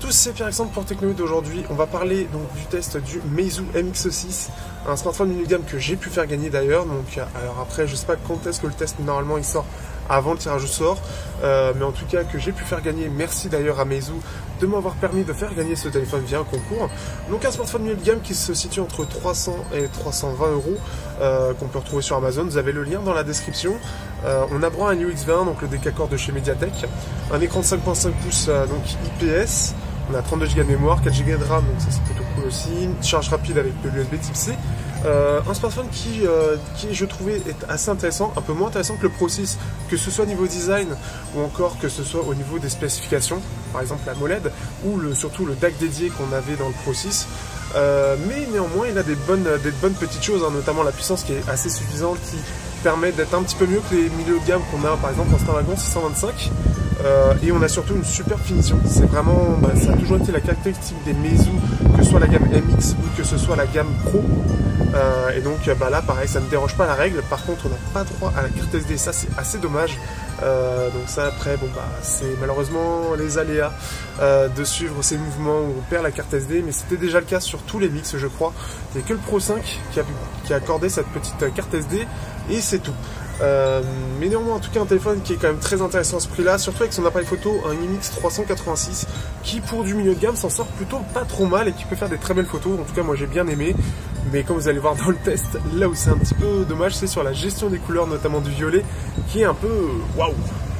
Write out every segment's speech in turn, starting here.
tous, c'est Pierre-Alexandre pour Technoïd. Aujourd'hui, on va parler donc du test du Meizu MX6, un smartphone milieu de gamme que j'ai pu faire gagner d'ailleurs. Donc, alors après, je sais pas quand est-ce que le test normalement il sort avant le tirage au sort, mais en tout cas que j'ai pu faire gagner. Merci d'ailleurs à Meizu de m'avoir permis de faire gagner ce téléphone via un concours. Donc un smartphone milieu de gamme qui se situe entre 300 et 320 euros, qu'on peut retrouver sur Amazon. Vous avez le lien dans la description. On a droit à un UX20, donc le décacore de chez Mediatek, un écran de 5.5 pouces donc IPS, on a 32 Go de mémoire, 4 Go de RAM, donc ça c'est plutôt cool aussi, une charge rapide avec de l'USB type C. Un smartphone qui je trouvais est assez intéressant, un peu moins intéressant que le Pro 6, que ce soit au niveau design ou encore que ce soit au niveau des spécifications, par exemple la MOLED ou surtout le DAC dédié qu'on avait dans le Pro 6. Mais néanmoins il a des bonnes petites choses, hein, notamment la puissance qui est assez suffisante, qui permet d'être un petit peu mieux que les milieux de gamme qu'on a par exemple en Snapdragon 625. Et on a surtout une super finition. C'est vraiment, ça a toujours été la caractéristique des Meizu, que ce soit la gamme MX ou que ce soit la gamme Pro. Et donc là pareil, ça ne déroge pas à la règle. Par contre, on n'a pas droit à la carte SD, ça c'est assez dommage. Donc ça après, c'est malheureusement les aléas de suivre ces mouvements où on perd la carte SD, mais c'était déjà le cas sur tous les mix, je crois. Il n'y a que le Pro 5 qui a accordé cette petite carte SD et c'est tout. Mais néanmoins, en tout cas, un téléphone qui est quand même très intéressant à ce prix-là, surtout avec son appareil photo, un IMX 386, qui pour du milieu de gamme s'en sort plutôt pas trop mal et qui peut faire des très belles photos. En tout cas, moi j'ai bien aimé. Mais comme vous allez voir dans le test, là où c'est un petit peu dommage, c'est sur la gestion des couleurs, notamment du violet, qui est un peu waouh.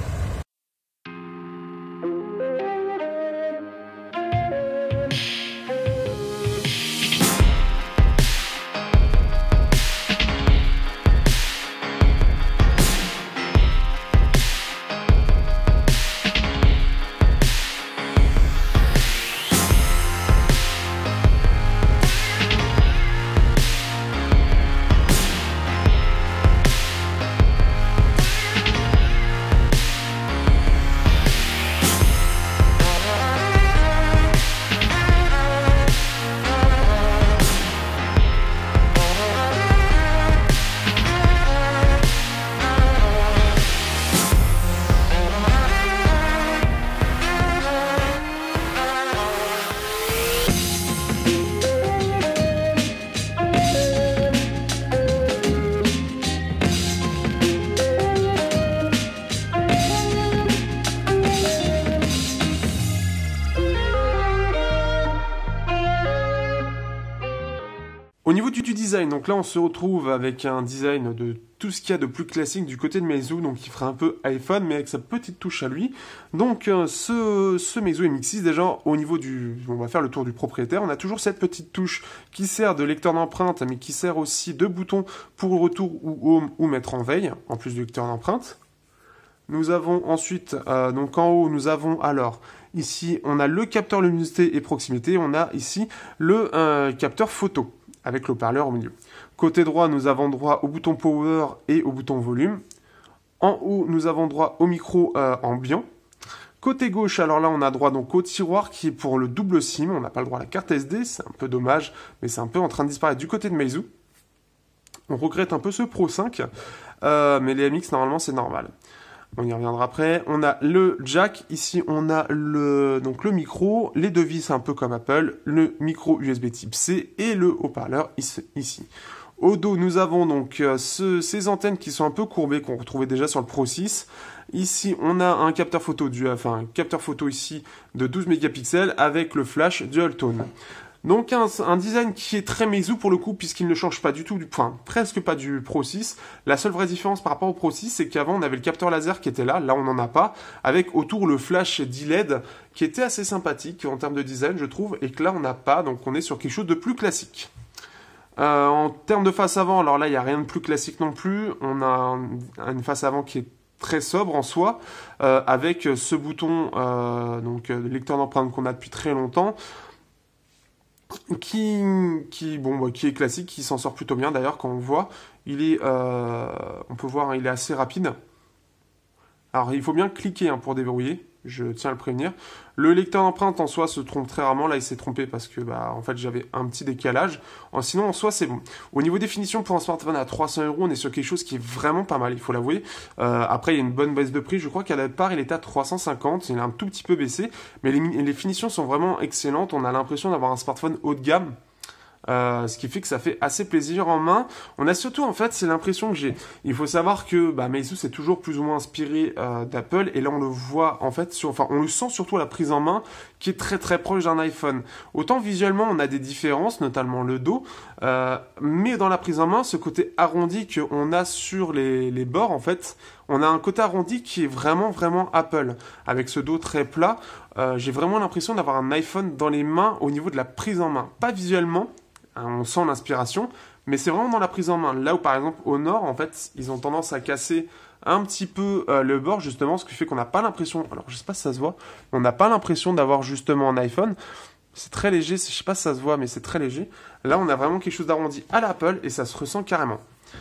Au niveau du design, donc là on se retrouve avec un design de tout ce qu'il y a de plus classique du côté de Meizu, donc qui ferait un peu iPhone mais avec sa petite touche à lui. Donc ce Meizu MX6, déjà au niveau on va faire le tour du propriétaire, on a toujours cette petite touche qui sert de lecteur d'empreinte mais qui sert aussi de bouton pour le retour ou home ou mettre en veille, en plus du lecteur d'empreinte. Nous avons ensuite, donc en haut, nous avons alors, ici on a le capteur luminosité et proximité, on a ici le capteur photo, avec le haut-parleur au milieu. Côté droit, nous avons droit au bouton Power et au bouton Volume. En haut, nous avons droit au micro ambiant. Côté gauche, alors là, on a droit donc au tiroir qui est pour le double SIM. On n'a pas le droit à la carte SD, c'est un peu dommage, mais c'est un peu en train de disparaître du côté de Meizu. On regrette un peu ce Pro 5, mais les MX, normalement, c'est normal. On y reviendra après. On a le jack. Ici, on a le micro, les deux vis un peu comme Apple, le micro USB type C et le haut-parleur ici. Au dos, nous avons donc ces antennes qui sont un peu courbées qu'on retrouvait déjà sur le Pro 6. Ici, on a un capteur photo ici de 12 mégapixels avec le flash dual tone. Donc un design qui est très Meizu pour le coup, puisqu'il ne change pas du tout, presque pas du Pro 6. La seule vraie différence par rapport au Pro 6, c'est qu'avant on avait le capteur laser qui était là on n'en a pas, avec autour le flash d'ILED qui était assez sympathique en termes de design je trouve, et que là on n'a pas, donc on est sur quelque chose de plus classique. En termes de face avant, alors là il n'y a rien de plus classique non plus, on a une face avant qui est très sobre en soi, avec ce bouton lecteur d'empreinte qu'on a depuis très longtemps, qui est classique, qui s'en sort plutôt bien d'ailleurs quand on le voit. On peut voir, il est assez rapide. Alors il faut bien cliquer pour déverrouiller. je tiens à le prévenir. Le lecteur d'empreinte en soi se trompe très rarement. Là, il s'est trompé parce que en fait, j'avais un petit décalage. Sinon, en soi, c'est bon. Au niveau définition, pour un smartphone à 300 €, on est sur quelque chose qui est vraiment pas mal, il faut l'avouer. Après, il y a une bonne baisse de prix. Je crois qu'à la part, il était à 350. Il a un tout petit peu baissé. Mais les finitions sont vraiment excellentes. On a l'impression d'avoir un smartphone haut de gamme. Ce qui fait que ça fait assez plaisir en main. On a surtout, en fait, c'est l'impression que j'ai. Il faut savoir que Meizu c'est toujours plus ou moins inspiré d'Apple, et là on le voit en fait, on le sent surtout à la prise en main, qui est très très proche d'un iPhone. Autant visuellement on a des différences, notamment le dos, mais dans la prise en main, ce côté arrondi qu'on a sur les bords, en fait, on a un côté arrondi qui est vraiment vraiment Apple, avec ce dos très plat. J'ai vraiment l'impression d'avoir un iPhone dans les mains au niveau de la prise en main, pas visuellement. On sent l'inspiration, mais c'est vraiment dans la prise en main. Là où par exemple au Nord, en fait, ils ont tendance à casser un petit peu le bord justement, ce qui fait qu'on n'a pas l'impression, alors je sais pas si ça se voit, mais on n'a pas l'impression d'avoir justement un iPhone. C'est très léger, je sais pas si ça se voit, mais c'est très léger. Là, on a vraiment quelque chose d'arrondi à l'Apple et ça se ressent carrément.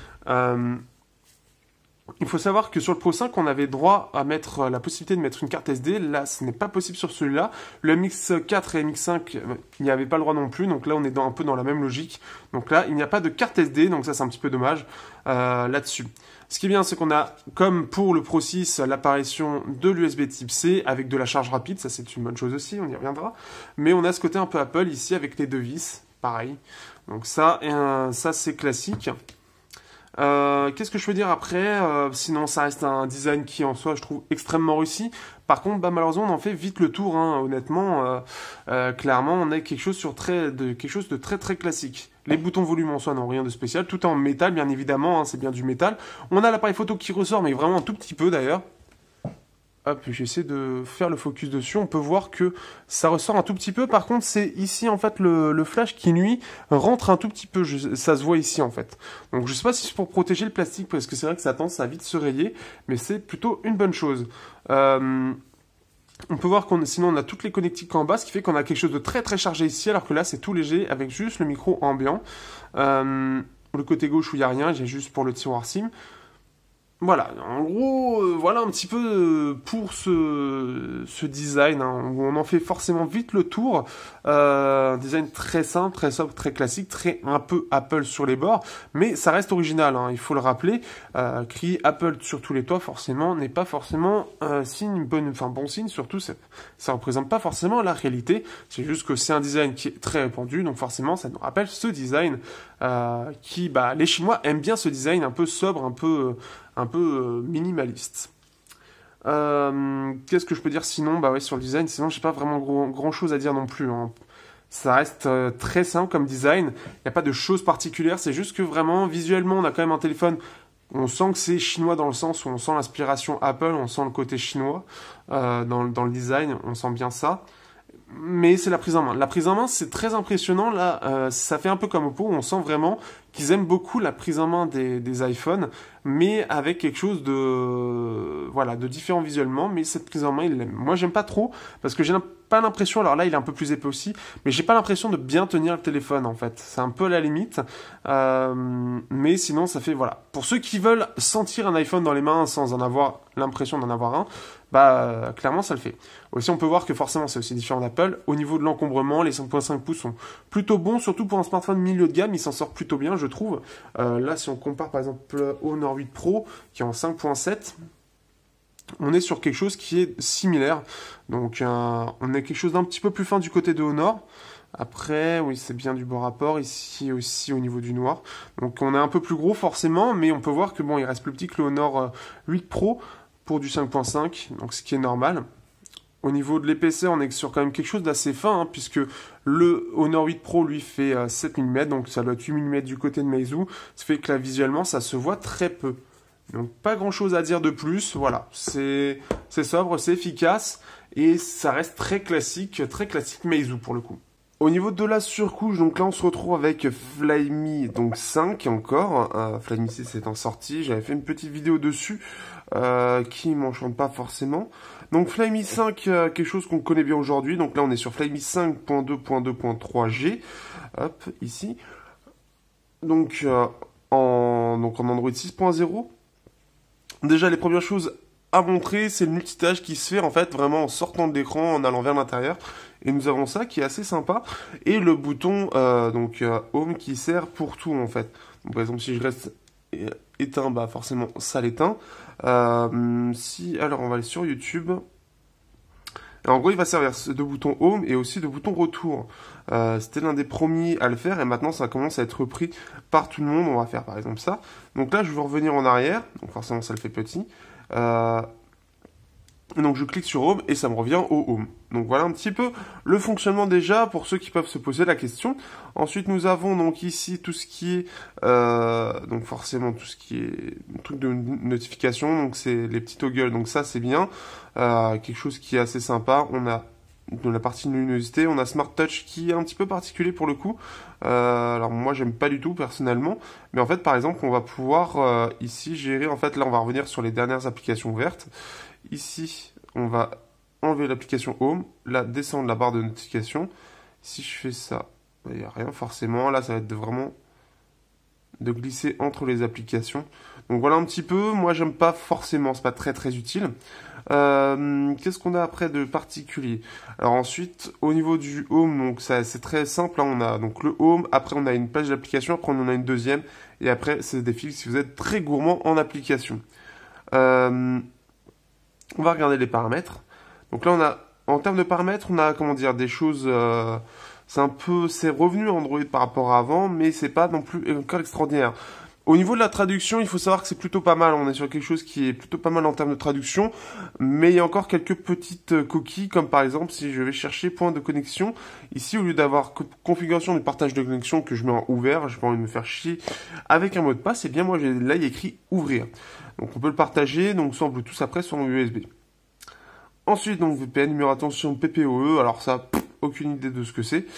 Il faut savoir que sur le Pro 5, on avait droit à mettre la possibilité de mettre une carte SD. Là, ce n'est pas possible sur celui-là. Le MX4 et MX5, il n'y avait pas le droit non plus. Donc là, on est un peu dans la même logique. Donc là, il n'y a pas de carte SD. Donc ça, c'est un petit peu dommage là-dessus. Ce qui est bien, c'est qu'on a, comme pour le Pro 6, l'apparition de l'USB Type C avec de la charge rapide. Ça, c'est une bonne chose aussi, on y reviendra. Mais on a ce côté un peu Apple ici avec les deux vis. Pareil. Donc ça, ça c'est classique. Qu'est-ce que je veux dire après sinon, ça reste un design qui, en soi, je trouve extrêmement réussi. Par contre, malheureusement, on en fait vite le tour. Honnêtement, clairement, on a quelque chose de très très classique. Les boutons volume en soi n'ont rien de spécial. Tout est en métal, bien évidemment. C'est bien du métal. On a l'appareil photo qui ressort, mais vraiment un tout petit peu d'ailleurs. Hop, j'essaie de faire le focus dessus. On peut voir que ça ressort un tout petit peu. Par contre, c'est ici, en fait, le flash qui, lui, rentre un tout petit peu. Ça se voit ici, en fait. Donc, je sais pas si c'est pour protéger le plastique, parce que c'est vrai que ça a tendance à vite se rayer, mais c'est plutôt une bonne chose. On peut voir sinon, on a toutes les connectiques en bas, ce qui fait qu'on a quelque chose de très, très chargé ici, alors que là, c'est tout léger, avec juste le micro ambiant. Le côté gauche où il n'y a rien, j'ai juste pour le tiroir SIM. Voilà, en gros, voilà un petit peu pour ce design, où on en fait forcément vite le tour. Un design très simple, très sobre, très classique, un peu Apple sur les bords, mais ça reste original, il faut le rappeler. Crier Apple sur tous les toits, forcément, n'est pas forcément un signe, bon signe, surtout, ça représente pas forcément la réalité. C'est juste que c'est un design qui est très répandu, donc forcément, ça nous rappelle ce design les Chinois aiment bien ce design un peu sobre, un peu minimaliste. Qu'est-ce que je peux dire sinon? Sur le design, sinon j'ai pas vraiment grand chose à dire non plus. Ça reste très simple comme design. Il n'y a pas de choses particulières. C'est juste que vraiment, visuellement, on a quand même un téléphone. On sent que c'est chinois dans le sens où on sent l'inspiration Apple, on sent le côté chinois dans le design, on sent bien ça. Mais c'est la prise en main. La prise en main, c'est très impressionnant. Là, ça fait un peu comme Oppo. On sent vraiment qu'ils aiment beaucoup la prise en main des iPhones, mais avec quelque chose de différent visuellement. Mais cette prise en main, ils l'aiment. Moi, j'aime pas trop parce que j'ai pas l'impression. Alors là, il est un peu plus épais aussi, mais j'ai pas l'impression de bien tenir le téléphone en fait. C'est un peu à la limite. Mais sinon, ça fait voilà. Pour ceux qui veulent sentir un iPhone dans les mains sans en avoir l'impression d'en avoir un. Clairement, ça le fait. Aussi, on peut voir que forcément, c'est aussi différent d'Apple. Au niveau de l'encombrement, les 5.5 pouces sont plutôt bons, surtout pour un smartphone milieu de gamme, il s'en sort plutôt bien, je trouve. Là, si on compare par exemple au Honor 8 Pro, qui est en 5.7, on est sur quelque chose qui est similaire. Donc, on a quelque chose d'un petit peu plus fin du côté de Honor. Après, oui, c'est bien du bon rapport, ici aussi au niveau du noir. Donc, on est un peu plus gros forcément, mais on peut voir que il reste plus petit que le Honor 8 Pro, pour du 5.5, donc ce qui est normal. Au niveau de l'épaisseur, on est sur quand même quelque chose d'assez fin, puisque le Honor 8 Pro lui fait 7 mm, donc ça doit être 8 mm du côté de Meizu, ce qui fait que là, visuellement, ça se voit très peu. Donc pas grand chose à dire de plus, voilà, c'est sobre, c'est efficace, et ça reste très classique Meizu pour le coup. Au niveau de la surcouche, donc là on se retrouve avec Flyme donc 5 encore. Flyme 6 étant sorti, j'avais fait une petite vidéo dessus qui m'enchante pas forcément. Donc Flyme 5, quelque chose qu'on connaît bien aujourd'hui. Donc là on est sur Flyme 5.2.2.3G. Hop, ici. Donc en Android 6.0. Déjà les premières choses à montrer, c'est le multitâche qui se fait en fait vraiment en sortant de l'écran, en allant vers l'intérieur. Et nous avons ça qui est assez sympa. Et le bouton Home qui sert pour tout en fait. Donc, par exemple, si je reste éteint, bah forcément ça l'éteint. Alors on va aller sur YouTube. Et en gros, il va servir de bouton Home et aussi de bouton Retour. C'était l'un des premiers à le faire et maintenant ça commence à être repris par tout le monde. On va faire par exemple ça. Donc là, je veux revenir en arrière. Donc forcément, ça le fait petit. Donc je clique sur Home et ça me revient au Home. Donc voilà un petit peu le fonctionnement déjà pour ceux qui peuvent se poser la question. Ensuite nous avons donc ici tout ce qui est donc forcément tout ce qui est truc de notification. Donc c'est les petits toggles. Donc ça c'est bien, quelque chose qui est assez sympa. On a dans la partie luminosité, on a Smart Touch qui est un petit peu particulier pour le coup. Alors moi j'aime pas du tout personnellement, mais en fait par exemple on va pouvoir ici gérer, en fait là on va revenir sur les dernières applications ouvertes. Ici on va enlever l'application Home, là descendre la barre de notification. Si je fais ça, il n'y a rien forcément, là ça va être vraiment de glisser entre les applications. Donc voilà un petit peu, moi j'aime pas forcément, c'est pas très très utile. Qu'est-ce qu'on a après de particulier? Alors ensuite, au niveau du Home, donc ça c'est très simple, hein, on a donc le Home, après on a une page d'application, après on en a une deuxième, et après c'est des fils si vous êtes très gourmand en application. On va regarder les paramètres. Donc là on a, en termes de paramètres, on a comment dire des choses... c'est revenu Android par rapport à avant, mais c'est pas non plus encore extraordinaire. Au niveau de la traduction, il faut savoir que c'est plutôt pas mal. On est sur quelque chose qui est plutôt pas mal en termes de traduction, mais il y a encore quelques petites coquilles, comme par exemple si je vais chercher point de connexion. Ici, au lieu d'avoir configuration du partage de connexion que je mets en ouvert, j'ai pas envie de me faire chier avec un mot de passe, et bien moi là il y a écrit ouvrir. Donc on peut le partager, donc soit en Bluetooth après, soit en USB. Ensuite, donc VPN, numéro attention PPOE, alors ça, aucune idée de ce que c'est.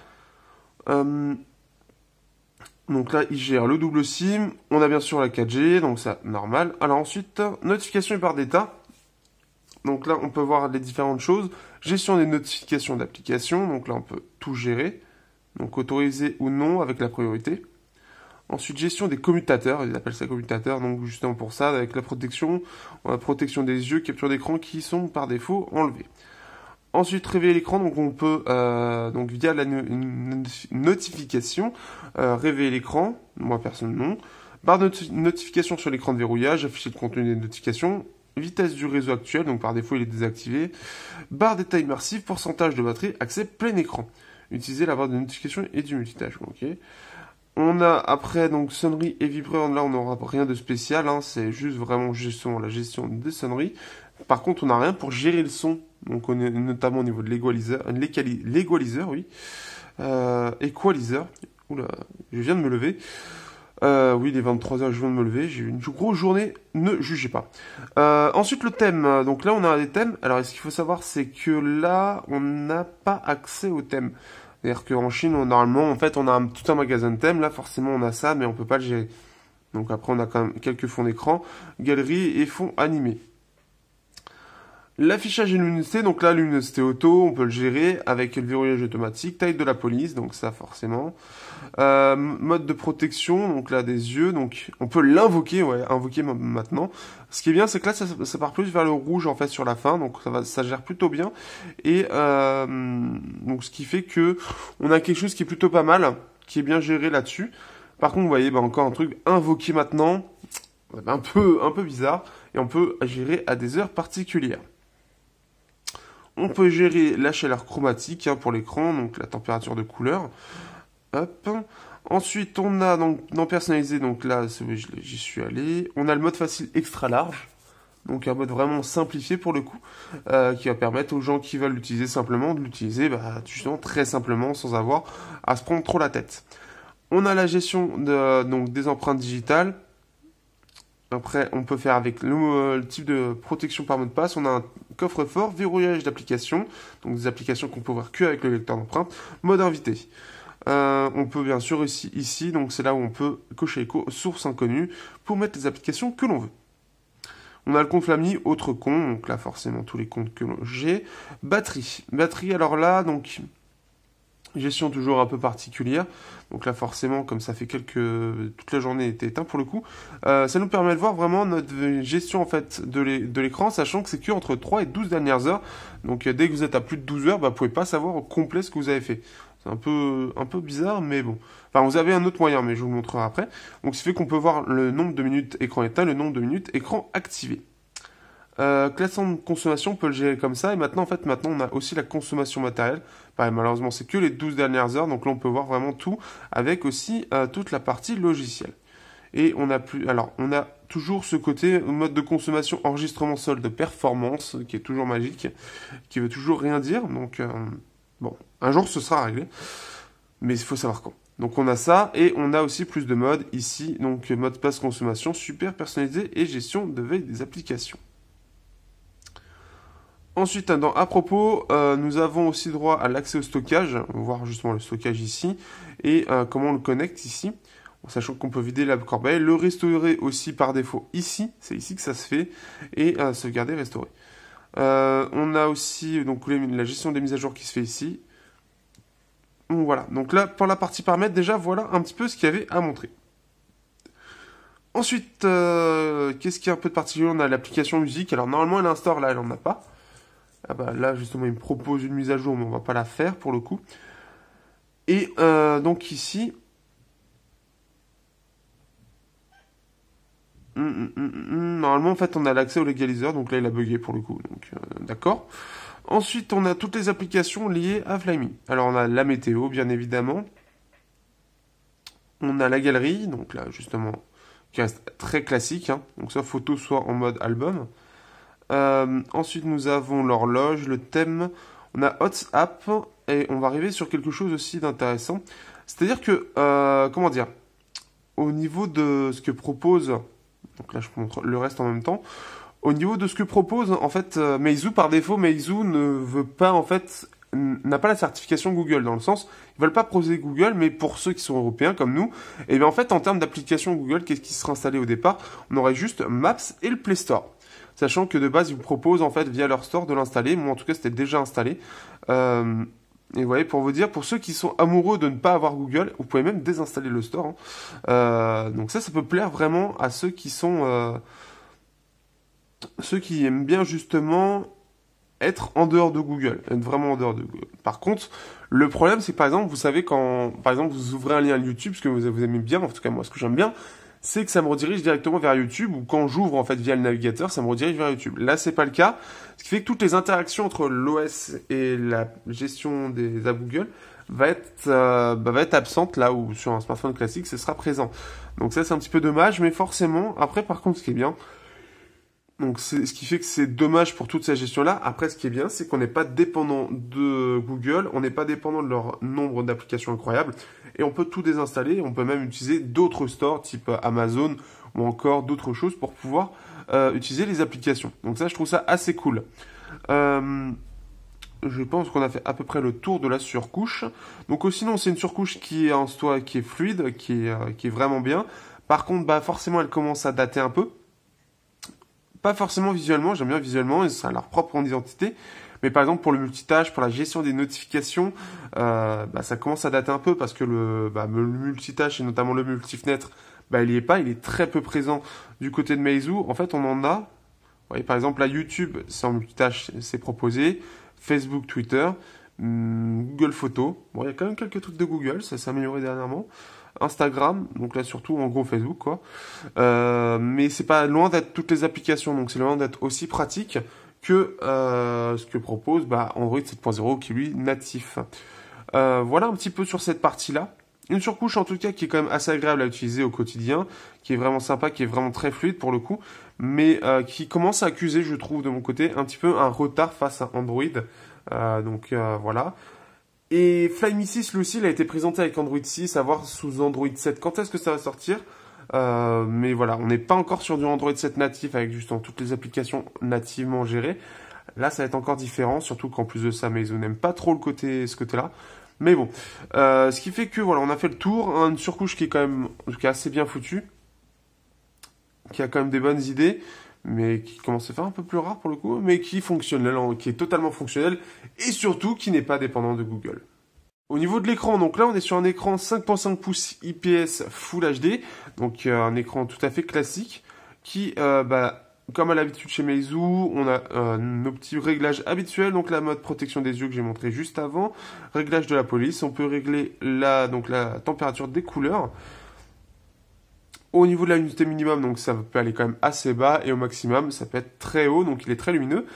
Donc là, il gère le double SIM. On a bien sûr la 4G, donc ça, normal. Alors ensuite, notification et barre d'état. Donc là, on peut voir les différentes choses. Gestion des notifications d'application. Donc là, on peut tout gérer. Donc autoriser ou non avec la priorité. Ensuite, gestion des commutateurs. Ils appellent ça commutateurs, donc justement pour ça, avec la protection des yeux, capture d'écran qui sont par défaut enlevés. Ensuite, réveiller l'écran, donc on peut, donc via la notification, réveiller l'écran, moi personne non. Barre de notification sur l'écran de verrouillage, afficher le contenu des notifications, vitesse du réseau actuel, donc par défaut il est désactivé. Barre d'état immersif, pourcentage de batterie, accès plein écran. Utiliser la barre de notification et du multitâche, ok. On a après donc sonnerie et vibreur, là on n'aura rien de spécial, hein, c'est juste vraiment la gestion des sonneries. Par contre on n'a rien pour gérer le son. Donc on est notamment au niveau de l'égaliseur, oui. Equalizer. Oula, je viens de me lever. Oui, il est 23h, je viens de me lever. J'ai eu une grosse journée, ne jugez pas. Ensuite, le thème. Donc là, on a des thèmes. Alors, ce qu'il faut savoir, c'est que là, on n'a pas accès aux thèmes. C'est-à-dire qu'en Chine, normalement, en fait, on a tout un magasin de thèmes. Là, forcément, on a ça, mais on peut pas le gérer. Donc après, on a quand même quelques fonds d'écran, galerie et fonds animés. L'affichage et luminosité, donc là, luminosité auto, on peut le gérer avec le verrouillage automatique, taille de la police, donc ça forcément. Mode de protection, donc là, des yeux, donc on peut l'invoquer, ouais, invoquer maintenant. Ce qui est bien, c'est que là, ça part plus vers le rouge, en fait, sur la fin, donc ça gère plutôt bien. Et donc ce qui fait que on a quelque chose qui est plutôt pas mal, qui est bien géré là-dessus. Par contre, vous voyez, bah, encore un truc, invoquer maintenant, un peu bizarre, et on peut gérer à des heures particulières. On peut gérer la chaleur chromatique pour l'écran, donc la température de couleur. Hop. Ensuite, on a donc dans personnaliser, donc là, j'y suis allé. On a le mode facile extra large, donc un mode vraiment simplifié pour le coup, qui va permettre aux gens qui veulent l'utiliser simplement de l'utiliser justement très simplement sans avoir à se prendre trop la tête. On a la gestion donc des empreintes digitales. Après, on peut faire avec le type de protection par mot de passe. On a un coffre-fort, verrouillage d'applications, donc des applications qu'on peut voir que avec le lecteur d'empreintes, mode invité. On peut bien sûr ici, donc c'est là où on peut cocher source inconnue pour mettre les applications que l'on veut. On a le compte Flamy, autre compte, donc là forcément tous les comptes que j'ai. Batterie, alors là, donc Gestion toujours un peu particulière. Donc là, forcément, comme ça fait toute la journée était éteint pour le coup, ça nous permet de voir vraiment notre gestion en fait de l'écran, sachant que c'est que entre 3 et 12 dernières heures. Donc dès que vous êtes à plus de 12 heures, bah, vous pouvez pas savoir au complet ce que vous avez fait. C'est un peu bizarre, mais bon. Enfin, vous avez un autre moyen, mais je vous le montrerai après. Donc, ce qui fait qu'on peut voir le nombre de minutes écran éteint, le nombre de minutes écran activé. Classement de consommation, on peut le gérer comme ça. Et maintenant, on a aussi la consommation matérielle. Pareil, malheureusement, c'est que les 12 dernières heures. Donc là, on peut voir vraiment tout avec aussi toute la partie logicielle. Et on a toujours ce côté mode de consommation enregistrement solde performance qui est toujours magique, qui veut toujours rien dire. Donc, bon, un jour, ce sera réglé. Mais il faut savoir quand. Donc on a ça, et on a aussi plus de modes ici. Donc mode passe consommation, super personnalisé et gestion de veille des applications. Ensuite, à propos, nous avons aussi droit à l'accès au stockage. On va voir justement le stockage ici et comment on le connecte ici. En sachant qu'on peut vider la corbeille, le restaurer aussi par défaut ici, c'est ici que ça se fait, et sauvegarder, restaurer. On a aussi donc la gestion des mises à jour qui se fait ici. Donc voilà, donc là pour la partie paramètres, déjà voilà un petit peu ce qu'il y avait à montrer. Ensuite, qu'est-ce qui est un peu de particulier? On a l'application musique, alors normalement elle installe, là elle en a pas. Ah bah là justement il me propose une mise à jour, mais on va pas la faire pour le coup. Et donc ici, normalement en fait on a l'accès au légaliseur, donc là il a bugué pour le coup, donc d'accord. Ensuite on a toutes les applications liées à Flyme. Alors on a la météo bien évidemment. On a la galerie, donc là justement qui reste très classique, hein. Donc soit photo soit en mode album. Ensuite nous avons l'horloge, le thème, on a WhatsApp, et on va arriver sur quelque chose aussi d'intéressant. C'est-à-dire que, comment dire, au niveau de ce que propose, donc là je vous montre le reste en même temps, au niveau de ce que propose en fait Meizu, par défaut, Meizu ne veut pas en fait, n'a pas la certification Google, dans le sens, ils veulent pas proposer Google, mais pour ceux qui sont européens comme nous, et bien en fait en termes d'application Google, qu'est-ce qui sera installé au départ? On aurait juste Maps et le Play Store. Sachant que de base, ils vous proposent en fait via leur store de l'installer. Moi, en tout cas, c'était déjà installé. Et vous voyez, pour vous dire, pour ceux qui sont amoureux de ne pas avoir Google, vous pouvez même désinstaller le store, hein. Donc ça peut plaire vraiment à ceux qui sont ceux qui aiment bien justement être en dehors de Google, être vraiment en dehors de Google. Par contre, le problème, c'est que par exemple, vous savez quand, par exemple, vous ouvrez un lien YouTube, ce que vous aimez bien, en tout cas moi, ce que j'aime bien, c'est que ça me redirige directement vers YouTube, ou quand j'ouvre en fait via le navigateur, ça me redirige vers YouTube. Là, c'est pas le cas, ce qui fait que toutes les interactions entre l'OS et la gestion des apps Google va être absente, là où sur un smartphone classique, ce sera présent. Donc ça, c'est un petit peu dommage, mais forcément, après, par contre, ce qui est bien, donc c'est ce qui fait que c'est dommage pour toute cette gestion-là. Après, ce qui est bien, c'est qu'on n'est pas dépendant de Google, on n'est pas dépendant de leur nombre d'applications incroyables, et on peut tout désinstaller, on peut même utiliser d'autres stores, type Amazon, ou encore d'autres choses pour pouvoir utiliser les applications. Donc ça, je trouve ça assez cool. Je pense qu'on a fait à peu près le tour de la surcouche. Donc sinon, c'est une surcouche qui est en soi, qui est fluide, qui est vraiment bien. Par contre, bah forcément, elle commence à dater un peu. Pas forcément visuellement, j'aime bien visuellement, ça a leur propre identité. Mais par exemple, pour le multitâche, pour la gestion des notifications, ça commence à dater un peu parce que le multitâche et notamment le multifenêtre, il y est pas, il est très peu présent du côté de Meizu. En fait, on en a. Vous voyez, par exemple, là, YouTube, c'est en multitâche, c'est proposé. Facebook, Twitter, Google Photos. Bon, il y a quand même quelques trucs de Google, ça s'est amélioré dernièrement. Instagram, donc là surtout en gros Facebook quoi. Mais c'est pas loin d'être toutes les applications, donc c'est loin d'être aussi pratique que ce que propose Android 7.0 qui est lui natif. Voilà un petit peu sur cette partie-là. Une surcouche en tout cas qui est quand même assez agréable à utiliser au quotidien, qui est vraiment sympa, qui est vraiment très fluide pour le coup, mais qui commence à accuser, je trouve de mon côté, un petit peu un retard face à Android. Voilà. Et Flyme 6, lui aussi, il a été présenté avec Android 6, à voir sous Android 7 quand est-ce que ça va sortir. Mais voilà, on n'est pas encore sur du Android 7 natif avec justement toutes les applications nativement gérées. Là, ça va être encore différent, surtout qu'en plus de ça, Meizu n'aime pas trop ce côté-là. Mais bon, ce qui fait que voilà, on a fait le tour, une surcouche qui est assez bien foutue, qui a quand même des bonnes idées, mais qui commence à faire un peu plus rare pour le coup, mais qui fonctionne, qui est totalement fonctionnel, et surtout qui n'est pas dépendant de Google. Au niveau de l'écran, donc là on est sur un écran 5.5 pouces IPS Full HD, donc un écran tout à fait classique, qui, comme à l'habitude chez Meizu, on a nos petits réglages habituels, donc la mode protection des yeux que j'ai montré juste avant, réglage de la police, on peut régler la température des couleurs. Au niveau de la luminosité minimum, donc ça peut aller quand même assez bas, et au maximum, ça peut être très haut, donc il est très lumineux.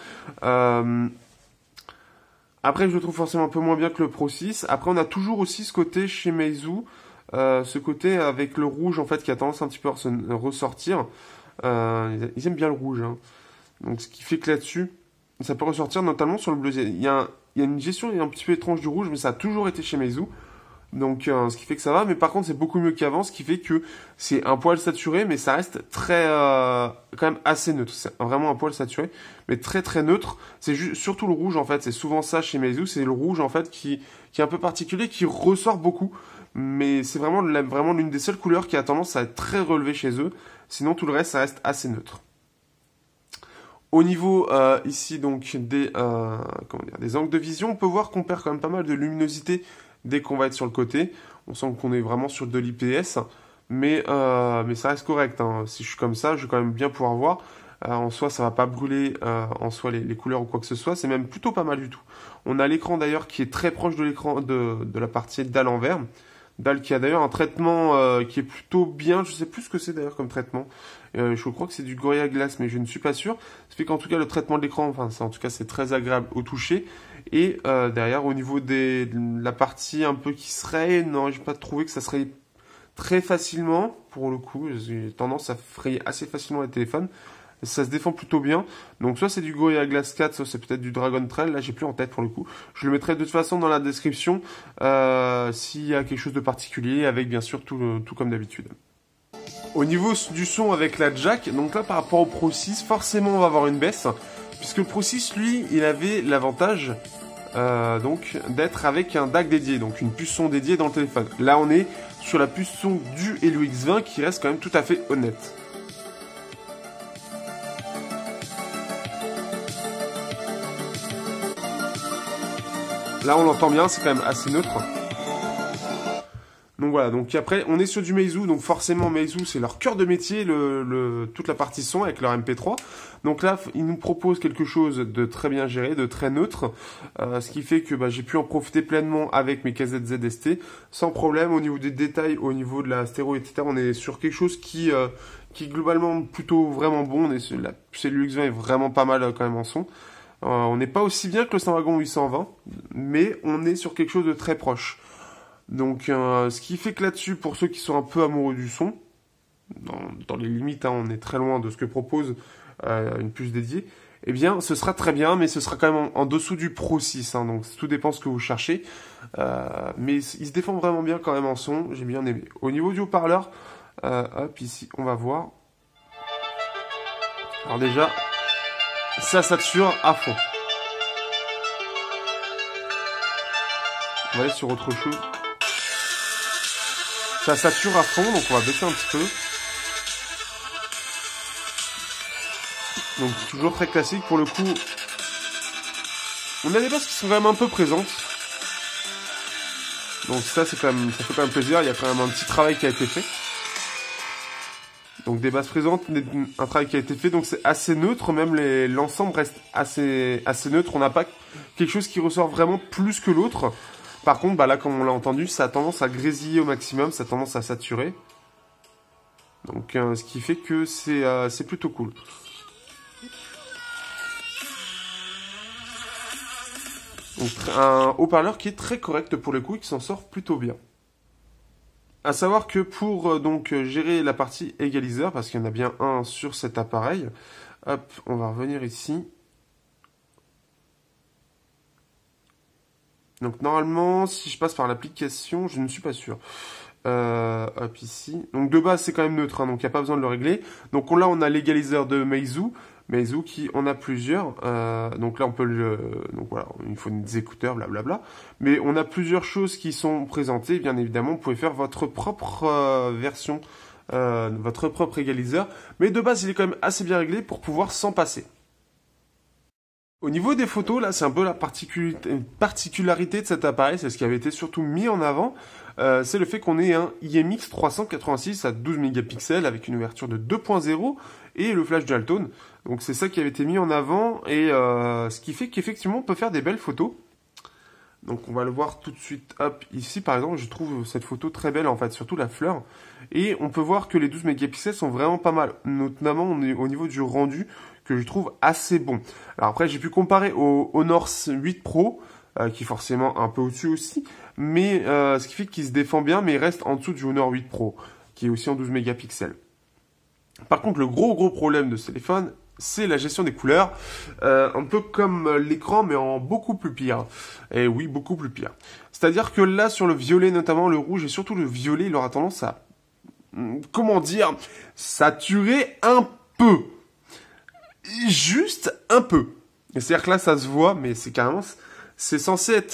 Après, je le trouve forcément un peu moins bien que le Pro 6. Après, on a toujours aussi ce côté chez Meizu, ce côté avec le rouge, en fait, qui a tendance un petit peu à ressortir. Ils aiment bien le rouge, hein. Donc, ce qui fait que là-dessus, ça peut ressortir, notamment sur le bleu. Il y a une gestion un petit peu étrange du rouge, mais ça a toujours été chez Meizu. Donc, ce qui fait que ça va, mais par contre, c'est beaucoup mieux qu'avant, ce qui fait que c'est un poil saturé, mais ça reste très, quand même assez neutre. C'est vraiment un poil saturé, mais très très neutre. C'est surtout le rouge, en fait. C'est souvent ça chez Meizu, c'est le rouge, en fait, qui est un peu particulier, qui ressort beaucoup. Mais c'est vraiment l'une des seules couleurs qui a tendance à être très relevée chez eux. Sinon, tout le reste, ça reste assez neutre. Au niveau ici donc des angles de vision, on peut voir qu'on perd quand même pas mal de luminosité dès qu'on va être sur le côté. On sent qu'on est vraiment sur de l'IPS, mais ça reste correct, hein. Si je suis comme ça, je vais quand même bien pouvoir voir. En soi, ça va pas brûler en soi les couleurs ou quoi que ce soit. C'est même plutôt pas mal du tout. On a l'écran d'ailleurs qui est très proche de l'écran de la partie dalle en verre. Dalle qui a d'ailleurs un traitement qui est plutôt bien. Je sais plus ce que c'est d'ailleurs comme traitement. Je crois que c'est du Gorilla Glass, mais je ne suis pas sûr. Ça fait qu'en tout cas, le traitement de l'écran, en tout cas, c'est très agréable au toucher. Et derrière, au niveau de la partie un peu qui serait, non, j'ai pas trouvé que ça serait très facilement, pour le coup. J'ai tendance à frayer assez facilement les téléphones. Ça se défend plutôt bien. Donc soit c'est du Gorilla Glass 4, soit c'est peut-être du Dragon Trail. Là, j'ai plus en tête pour le coup. Je le mettrai de toute façon dans la description s'il y a quelque chose de particulier, avec bien sûr tout comme d'habitude. Au niveau du son avec la jack, donc là par rapport au Pro 6, forcément on va avoir une baisse, puisque le Pro 6, lui, il avait l'avantage d'être avec un DAC dédié, donc une puce son dédiée dans le téléphone. Là on est sur la puce son du Helio X20 qui reste quand même tout à fait honnête. Là on l'entend bien, c'est quand même assez neutre. Donc voilà, donc après on est sur du Meizu, donc forcément Meizu c'est leur cœur de métier, toute la partie son avec leur MP3. Donc là ils nous proposent quelque chose de très bien géré, de très neutre, ce qui fait que j'ai pu en profiter pleinement avec mes KZZ ST, sans problème. Au niveau des détails, au niveau de la stéréo, etc., on est sur quelque chose qui est globalement plutôt vraiment bon. La cellule X20 est vraiment pas mal quand même en son. On n'est pas aussi bien que le Snapdragon 820, mais on est sur quelque chose de très proche. Donc, ce qui fait que là-dessus, pour ceux qui sont un peu amoureux du son, dans les limites, hein, on est très loin de ce que propose une puce dédiée, eh bien, ce sera très bien, mais ce sera quand même en dessous du Pro 6, hein, donc tout dépend ce que vous cherchez. Mais il se défend vraiment bien quand même en son, j'ai bien aimé. Au niveau du haut-parleur, hop, ici, on va voir. Alors déjà, ça sature à fond. On va aller sur autre chose. Ça sature à fond, donc on va baisser un petit peu. Donc toujours très classique pour le coup. On a des basses qui sont quand même un peu présentes. Donc ça fait quand même plaisir, il y a quand même un petit travail qui a été fait. Donc des basses présentes, un travail qui a été fait, donc c'est assez neutre, même l'ensemble reste assez neutre. On n'a pas quelque chose qui ressort vraiment plus que l'autre. Par contre, là, comme on l'a entendu, ça a tendance à grésiller au maximum, ça a tendance à saturer. Donc, ce qui fait que c'est plutôt cool. Donc, un haut-parleur qui est très correct pour le coup et qui s'en sort plutôt bien. À savoir que pour gérer la partie égaliseur, parce qu'il y en a bien un sur cet appareil, hop, on va revenir ici. Donc normalement, si je passe par l'application, je ne suis pas sûr. Hop, ici. Donc de base, c'est quand même neutre, hein, donc il n'y a pas besoin de le régler. Donc là, on a l'égaliseur de Meizu. Meizu qui en a plusieurs. Donc là, on peut donc voilà, il faut des écouteurs, blablabla. Mais on a plusieurs choses qui sont présentées. Bien évidemment, vous pouvez faire votre propre version, votre propre égaliseur. Mais de base, il est quand même assez bien réglé pour pouvoir s'en passer. Au niveau des photos, là, c'est un peu la particularité de cet appareil, c'est ce qui avait été surtout mis en avant, c'est le fait qu'on ait un IMX 386 à 12 mégapixels avec une ouverture de 2.0 et le flash Dalton. Donc c'est ça qui avait été mis en avant et ce qui fait qu'effectivement on peut faire des belles photos. Donc on va le voir tout de suite. Hop, ici par exemple, je trouve cette photo très belle en fait, surtout la fleur. Et on peut voir que les 12 mégapixels sont vraiment pas mal, notamment au niveau du rendu que je trouve assez bon. Alors après, j'ai pu comparer au Honor 8 Pro, qui est forcément un peu au-dessus aussi, mais ce qui fait qu'il se défend bien, mais il reste en dessous du Honor 8 Pro, qui est aussi en 12 mégapixels. Par contre, le gros problème de ce téléphone, c'est la gestion des couleurs, un peu comme l'écran, mais en beaucoup plus pire. Et oui, beaucoup plus pire. C'est-à-dire que là, sur le violet, notamment le rouge, et surtout le violet, il aura tendance à, comment dire, saturer un peu. Juste un peu. C'est-à-dire que là, ça se voit, mais c'est carrément, c'est censé être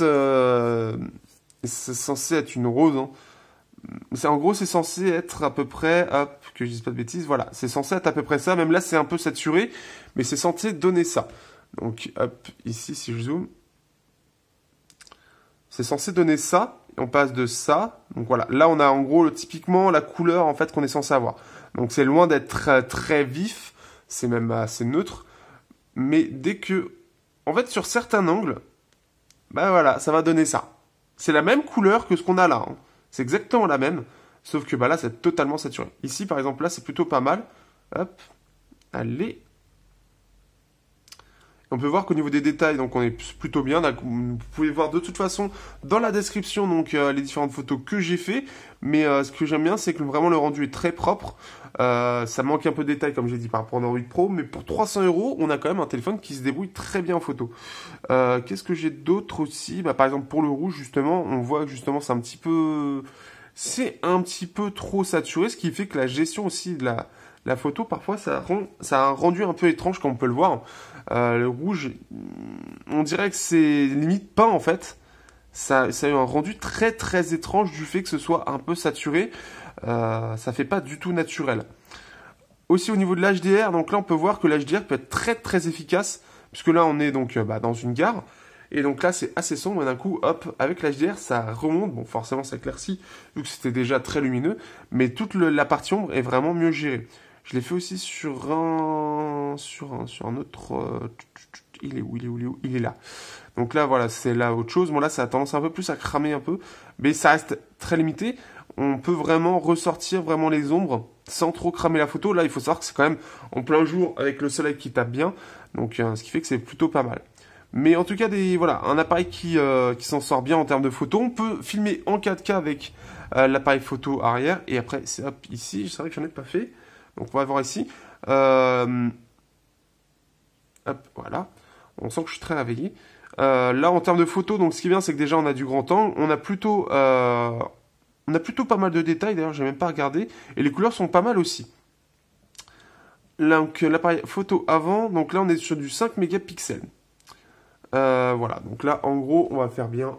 une rose, hein. En gros, c'est censé être à peu près, hop, que je dise pas de bêtises, voilà, c'est censé être à peu près ça, même là c'est un peu saturé, mais c'est censé donner ça. Donc, hop, ici, si je zoome, c'est censé donner ça, et on passe de ça, donc voilà, là on a en gros typiquement la couleur en fait qu'on est censé avoir. Donc c'est loin d'être très vif, c'est même assez neutre, mais dès que, en fait sur certains angles, bah voilà, ça va donner ça. C'est la même couleur que ce qu'on a là, hein. C'est exactement la même, sauf que bah là, c'est totalement saturé. Ici, par exemple, là, c'est plutôt pas mal. Hop, allez. On peut voir qu'au niveau des détails, donc on est plutôt bien. Vous pouvez voir de toute façon dans la description donc les différentes photos que j'ai fait. Mais ce que j'aime bien, c'est que vraiment le rendu est très propre. Ça manque un peu de détails, comme j'ai dit, par rapport à Android Pro. Mais pour 300 €, on a quand même un téléphone qui se débrouille très bien en photo. Qu'est-ce que j'ai d'autre aussi? Bah, par exemple, pour le rouge, justement, on voit que justement, c'est un petit peu trop saturé, ce qui fait que la gestion aussi de la photo, parfois, ça a un rendu un peu étrange, comme on peut le voir. Le rouge, on dirait que c'est limite peint, en fait. Ça a eu un rendu très étrange du fait que ce soit un peu saturé. Ça fait pas du tout naturel. Aussi au niveau de l'HDR, donc là on peut voir que l'HDR peut être très efficace, puisque là on est donc dans une gare, et donc là c'est assez sombre, et d'un coup, hop, avec l'HDR ça remonte, bon forcément ça éclaircit, vu que c'était déjà très lumineux, mais toute la partie ombre est vraiment mieux gérée. Je l'ai fait aussi sur un autre... il est où? Il est là. Donc là, voilà, c'est là autre chose. Bon, là, ça a tendance un peu plus à cramer un peu, mais ça reste très limité. On peut vraiment ressortir vraiment les ombres sans trop cramer la photo. Là, il faut savoir que c'est quand même en plein jour avec le soleil qui tape bien, donc ce qui fait que c'est plutôt pas mal. Mais en tout cas, voilà, un appareil qui s'en sort bien en termes de photo. On peut filmer en 4K avec l'appareil photo arrière, et après, c'est hop, ici, c'est vrai que j'en ai pas fait. Donc on va voir ici. Hop, voilà. On sent que je suis très réveillé. Là, en termes de photos, donc ce qui est bien, c'est que déjà on a du grand angle. On a plutôt pas mal de détails. D'ailleurs, j'ai même pas regardé. Et les couleurs sont pas mal aussi. Donc l'appareil photo avant. Donc là, on est sur du 5 mégapixels. Voilà. Donc là, en gros, on va faire bien.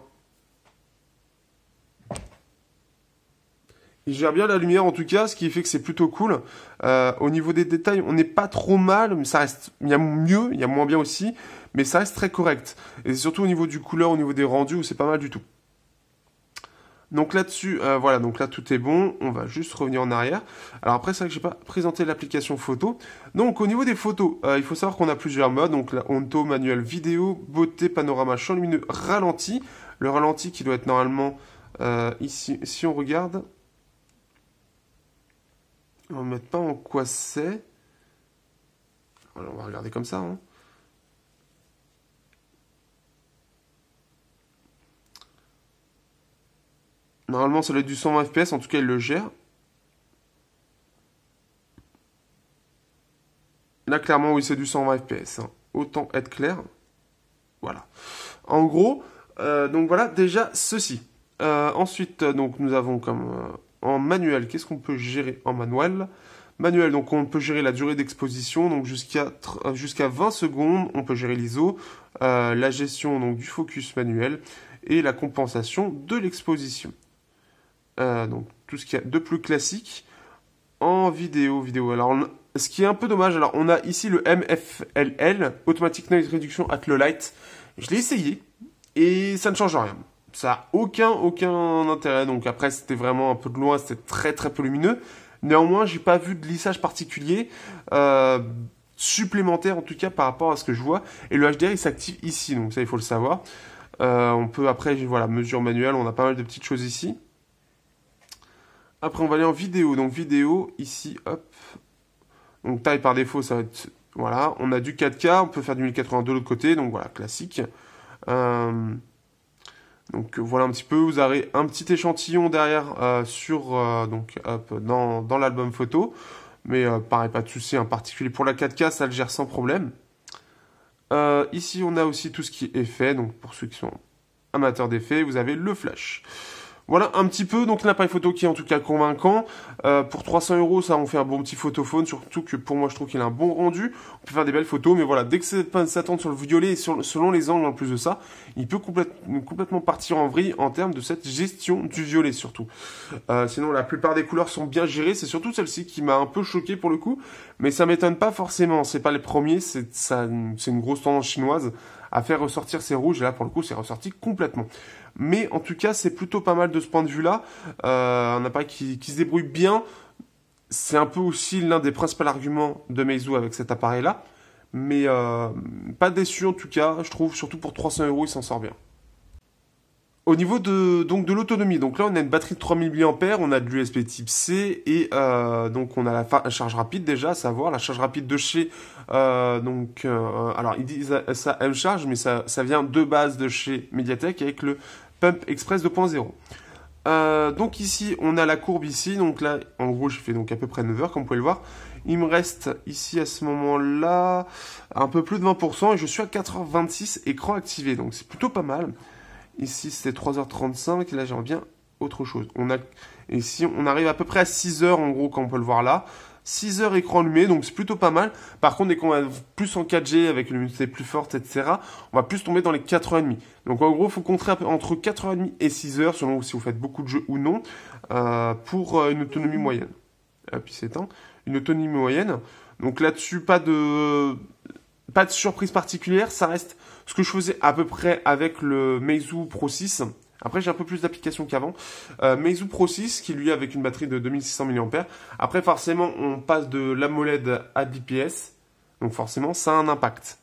Il gère bien la lumière en tout cas, ce qui fait que c'est plutôt cool. Au niveau des détails, on n'est pas trop mal, mais ça reste, il y a mieux, il y a moins bien aussi, mais ça reste très correct. Et c'est surtout au niveau du couleur, au niveau des rendus, où c'est pas mal du tout. Donc là-dessus, voilà, donc là tout est bon. On va juste revenir en arrière. Alors après, c'est vrai que j'ai pas présenté l'application photo. Donc au niveau des photos, il faut savoir qu'on a plusieurs modes. Donc la auto, manuel, vidéo, beauté, panorama, champ lumineux, ralenti. Le ralenti qui doit être normalement ici. Si on regarde. On va mettre pas en quoi c'est. Alors, on va regarder comme ça. Hein. Normalement, ça doit être du 120 fps. En tout cas, il le gère. Là, clairement, oui, c'est du 120 fps. Hein. Autant être clair. Voilà. En gros, donc voilà, déjà, ceci. Ensuite, donc, nous avons comme... en manuel, qu'est-ce qu'on peut gérer en manuel? Manuel, donc on peut gérer la durée d'exposition, donc jusqu'à 20 secondes, on peut gérer l'ISO, la gestion donc du focus manuel et la compensation de l'exposition. Donc tout ce qu'il y a de plus classique en vidéo. Alors ce qui est un peu dommage, alors on a ici le MFLL, Automatic Noise Reduction at Low Light. Je l'ai essayé et ça ne change rien. Ça n'a aucun intérêt. Donc après, c'était vraiment un peu de loin, c'était très très peu lumineux. Néanmoins, j'ai pas vu de lissage particulier supplémentaire en tout cas par rapport à ce que je vois. Et le HDR il s'active ici, donc ça il faut le savoir. On peut après, voilà, mesure manuelle, on a pas mal de petites choses ici. Après, on va aller en vidéo. Donc vidéo ici, hop. Donc taille par défaut, ça va être voilà. On a du 4K, on peut faire du 1080 de l'autre côté, donc voilà, classique. Donc voilà un petit peu, vous aurez un petit échantillon derrière donc, hop, dans l'album photo. Mais pareil, pas de souci, en particulier pour la 4K, ça le gère sans problème. Ici, on a aussi tout ce qui est effet. Donc pour ceux qui sont amateurs d'effets, vous avez le flash. Voilà un petit peu, donc l'appareil photo qui est en tout cas convaincant. Pour 300 €, ça on fait un bon petit photophone, surtout que pour moi je trouve qu'il a un bon rendu. On peut faire des belles photos, mais voilà, dès que ça tente sur le violet et selon les angles en plus de ça, il peut complètement partir en vrille en termes de cette gestion du violet surtout. Sinon la plupart des couleurs sont bien gérées, c'est surtout celle-ci qui m'a un peu choqué pour le coup, mais ça m'étonne pas forcément, c'est pas les premiers, c'est une grosse tendance chinoise à faire ressortir ces rouges, et là pour le coup c'est ressorti complètement. Mais en tout cas c'est plutôt pas mal de ce point de vue là, un appareil qui se débrouille bien, c'est un peu aussi l'un des principaux arguments de Meizu avec cet appareil là, mais pas déçu en tout cas, je trouve, surtout pour 300 € il s'en sort bien. Au niveau de l'autonomie, donc là on a une batterie de 3000 mAh, on a de l'USB type C et donc on a la charge rapide déjà, à savoir la charge rapide de chez alors ils disent ça M-Charge, mais ça vient de base de chez Mediatek avec le Pump Express 2.0. Donc ici on a la courbe ici, donc là en gros j'ai fait donc à peu près 9 heures comme vous pouvez le voir. Il me reste ici à ce moment-là un peu plus de 20% et je suis à 4h26 écran activé, donc c'est plutôt pas mal. Ici, c'est 3h35. Et là, j'aimerais bien autre chose. Ici, on arrive à peu près à 6 heures, en gros, comme on peut le voir là. 6 heures écran allumé, donc c'est plutôt pas mal. Par contre, dès qu'on va plus en 4G, avec une luminosité plus forte, etc., on va plus tomber dans les 4h30. Donc, en gros, il faut compter entre 4h30 et 6 heures, selon si vous faites beaucoup de jeux ou non, pour une autonomie moyenne. Et puis, c'est une autonomie moyenne. Donc, là-dessus, pas de surprise particulière, ça reste ce que je faisais à peu près avec le Meizu Pro 6. Après, j'ai un peu plus d'applications qu'avant. Meizu Pro 6, qui lui avec une batterie de 2600 mAh. Après, forcément, on passe de l'AMOLED à de l'IPS. Donc forcément, ça a un impact.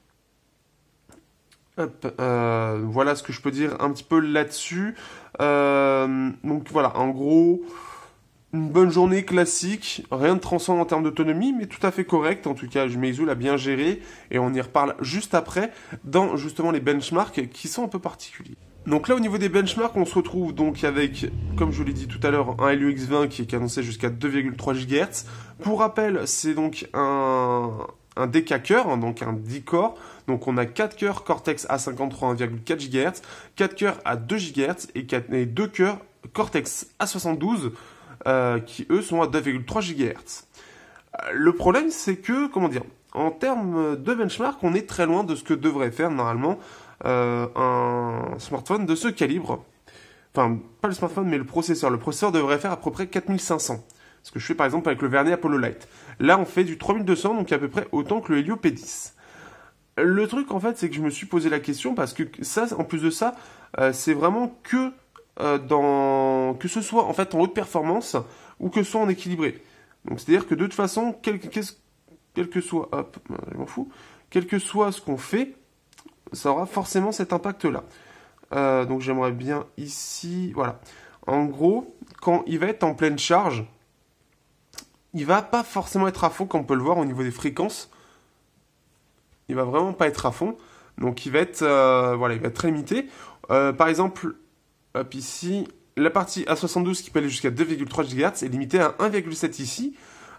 Hop, voilà ce que je peux dire un petit peu là-dessus. Donc voilà, en gros... Une bonne journée classique, rien de transcendant en termes d'autonomie, mais tout à fait correct. En tout cas, Meizu l'a bien géré et on y reparle juste après dans justement les benchmarks qui sont un peu particuliers. Donc là, au niveau des benchmarks, on se retrouve donc avec, comme je vous l'ai dit tout à l'heure, un Helio X20 qui est cadencé jusqu'à 2,3 GHz. Pour rappel, c'est donc un DK cœur, donc un 10 cores. Donc on a 4 cœurs Cortex A53 1,4 GHz, 4 cœurs à 2 GHz et 2 cœurs Cortex A72 qui eux sont à 2,3 GHz. Le problème c'est que, comment dire, en termes de benchmark, on est très loin de ce que devrait faire normalement un smartphone de ce calibre. Enfin, pas le smartphone, mais le processeur. Le processeur devrait faire à peu près 4500. Ce que je fais par exemple avec le Vernet Apollo Lite. Là, on fait du 3200, donc à peu près autant que le Helio P10. Le truc, en fait, c'est que je me suis posé la question parce que ça, en plus de ça, c'est vraiment que que ce soit en fait en haute performance ou que ce soit en équilibré. Donc c'est-à-dire que de toute façon, quel que soit, hop, je m'en fous, quel que soit ce qu'on fait, ça aura forcément cet impact-là. Donc j'aimerais bien ici, voilà. En gros, quand il va être en pleine charge, il va pas forcément être à fond, comme on peut le voir au niveau des fréquences. Il va vraiment pas être à fond. Donc il va être, voilà, il va être très limité. Par exemple, hop, ici, la partie A72 qui peut aller jusqu'à 2,3 GHz est limitée à 1,7 ici.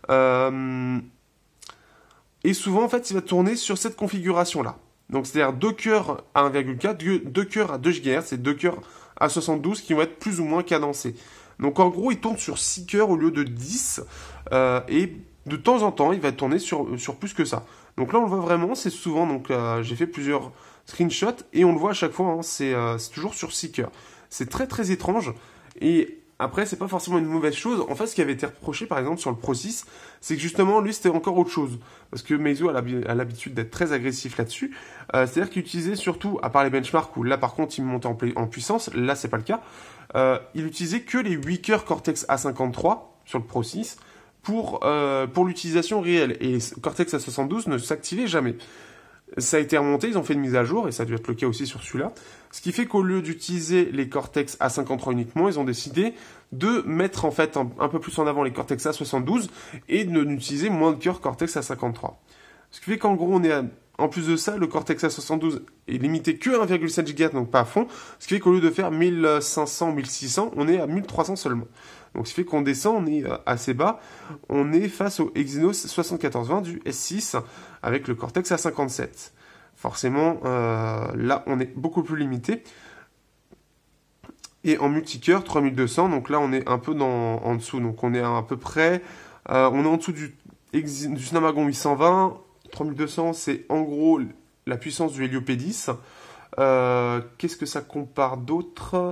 Et souvent, en fait, il va tourner sur cette configuration-là. Donc, c'est-à-dire 2 cœurs à 1,4, 2 cœurs à 2 GHz et 2 cœurs à 72 qui vont être plus ou moins cadencés. Donc, en gros, il tourne sur 6 cœurs au lieu de 10. Et de temps en temps, il va tourner sur plus que ça. Donc là, on le voit vraiment, c'est souvent, donc j'ai fait plusieurs screenshots et on le voit à chaque fois, hein, c'est toujours sur 6 cœurs. C'est très très étrange et Après, c'est pas forcément une mauvaise chose. En fait, ce qui avait été reproché, par exemple, sur le Pro 6, c'est que justement, lui, c'était encore autre chose. Parce que Meizu a l'habitude d'être très agressif là-dessus. C'est-à-dire qu'il utilisait surtout, à part les benchmarks, où là, par contre, il montait en puissance. Là, c'est pas le cas. Il utilisait que les 8 cœurs Cortex A53 sur le Pro 6 pour l'utilisation réelle. Et les Cortex A72 ne s'activaient jamais. Ça a été remonté, ils ont fait une mise à jour, et ça a dû être le cas aussi sur celui-là. Ce qui fait qu'au lieu d'utiliser les Cortex A53 uniquement, ils ont décidé de mettre en fait un peu plus en avant les Cortex A72 et d'utiliser moins de cœurs Cortex A53. Ce qui fait qu'en gros, en plus de ça, le Cortex A72 est limité que 1,7 GHz, donc pas à fond. Ce qui fait qu'au lieu de faire 1500, 1600, on est à 1300 seulement. Donc ce qui fait qu'on descend, on est assez bas. On est face au Exynos 7420 du S6 avec le Cortex A57. Forcément, là, on est beaucoup plus limité. Et en multicœur, 3200, donc là, on est un peu en dessous. Donc on est à peu près... on est en dessous du Snapdragon 820. 3200, c'est en gros la puissance du Helio P10. Qu'est-ce que ça compare d'autre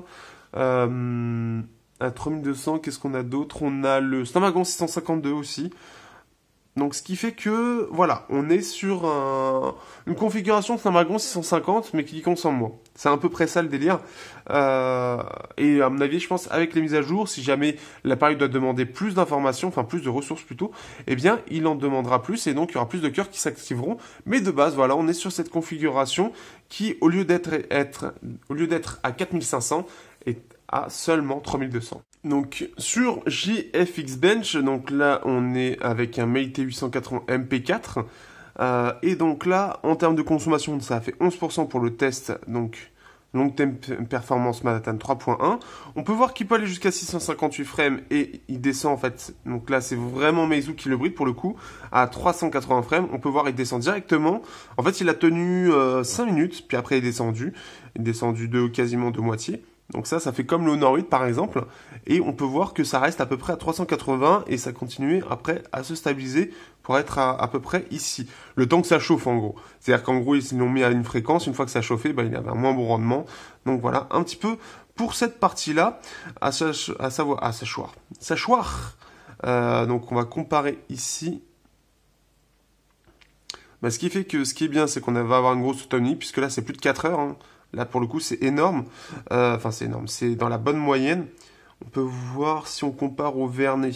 à 3200, qu'est-ce qu'on a d'autre? On a le Snapdragon 652 aussi. Donc ce qui fait que, voilà, on est sur une configuration de Snapdragon 650, mais qui consomme moins. C'est à peu près ça le délire. Et à mon avis, je pense, avec les mises à jour, si jamais l'appareil doit demander plus d'informations, enfin plus de ressources plutôt, eh bien, il en demandera plus, et donc il y aura plus de cœurs qui s'activeront. Mais de base, voilà, on est sur cette configuration qui, au lieu d'être à 4500, est à seulement 3200. Donc sur JFX Bench, donc là on est avec un Mate 880 MP4 et donc là en termes de consommation ça a fait 11% pour le test, donc Long Term Performance Manhattan 3.1. On peut voir qu'il peut aller jusqu'à 658 frames et il descend en fait, donc là c'est vraiment Meizu qui le bride pour le coup, à 380 frames. On peut voir il descend directement, en fait il a tenu 5 minutes puis après il est descendu de quasiment de moitié. Donc ça fait comme le Honor 8 par exemple, et on peut voir que ça reste à peu près à 380 et ça continue après à se stabiliser pour être à peu près ici. Le temps que ça chauffe en gros. C'est-à-dire qu'en gros ils l'ont mis à une fréquence, une fois que ça a chauffé, il avait un moins bon rendement. Donc voilà, un petit peu pour cette partie-là, Sachoir. Donc on va comparer ici. Ce qui fait que ce qui est bien, c'est qu'on va avoir une grosse autonomie, puisque là c'est plus de 4 heures. Hein. Là, pour le coup, c'est énorme. Enfin, c'est énorme. C'est dans la bonne moyenne. On peut voir si on compare au Vernet.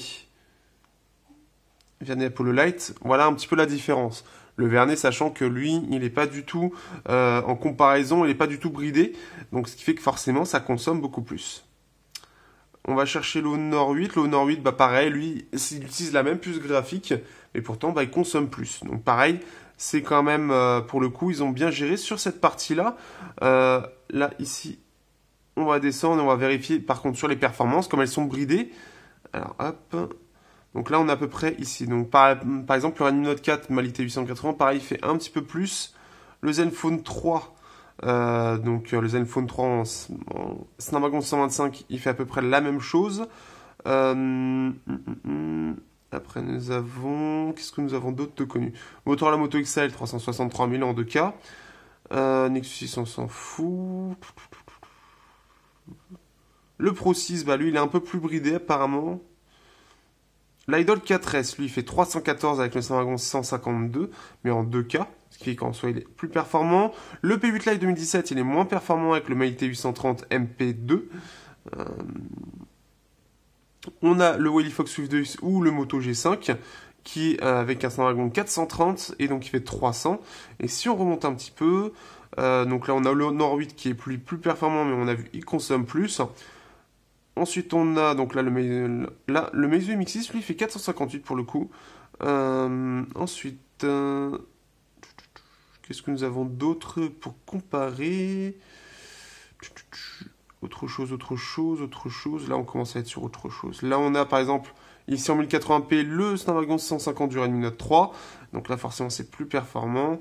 Vernet Apollo Light. Voilà un petit peu la différence. Le Vernet, sachant que lui, il n'est pas du tout, en comparaison, il n'est pas du tout bridé. Donc, ce qui fait que forcément, ça consomme beaucoup plus. On va chercher le Honor 8. Le Honor 8, pareil, lui, il utilise la même puce graphique. Mais pourtant, il consomme plus. Donc, pareil. C'est quand même, pour le coup, ils ont bien géré sur cette partie-là. Là, ici, on va descendre et on va vérifier, par contre, sur les performances, comme elles sont bridées. Alors, hop. Donc là, on est à peu près ici. Donc, par exemple, le Redmi Note 4 Mali T880, pareil, il fait un petit peu plus. Le Zenfone 3, le Zenfone 3 en Snapdragon 125, il fait à peu près la même chose. Après, nous avons... Qu'est-ce que nous avons d'autre de connu? Motorola Moto XL 363 000 en 2K. Nexus 6, on s'en fout. Le Pro 6, lui, il est un peu plus bridé apparemment. L'Idol 4S, lui, il fait 314 avec le Snapdragon 652, mais en 2K. Ce qui fait qu'en soi, il est plus performant. Le P8 Lite 2017, il est moins performant avec le Mate 830 MP2. On a le Wily Fox Swift 2 ou le Moto G5 qui avec un Snapdragon 430 et donc il fait 300. Et si on remonte un petit peu, donc là on a le Honor 8 qui est plus performant, mais on a vu il consomme plus. Ensuite on a donc là le Meizu MX6, lui fait 458 pour le coup. Ensuite, qu'est-ce que nous avons d'autre pour comparer? Autre chose. Là, on commence à être sur autre chose. Là, on a, par exemple, ici en 1080p, le Snapdragon 650 du Redmi Note 3. Donc là, forcément, c'est plus performant.